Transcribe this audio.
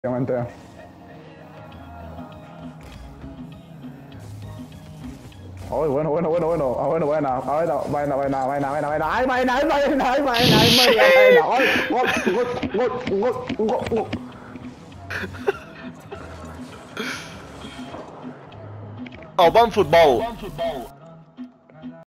Obviamente. Ôi, bueno. Ah, bueno, buena. Ah, buena. Ay, buena. Ôi, gol. Al bon futbol.